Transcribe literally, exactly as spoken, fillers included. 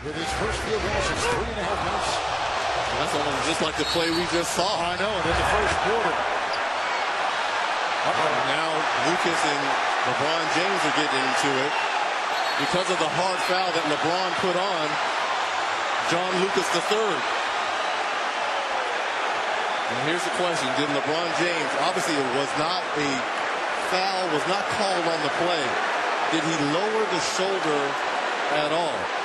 with his first field goal since three and a half minutes. That's almost just like the play we just saw. I know, and in the first quarter. Uh-oh. Now Lucas and LeBron James are getting into it because of the hard foul that LeBron put on John Lucas the third. And here's the question: did LeBron James, obviously it was not a foul, was not called on the play. Did he lower the shoulder at all?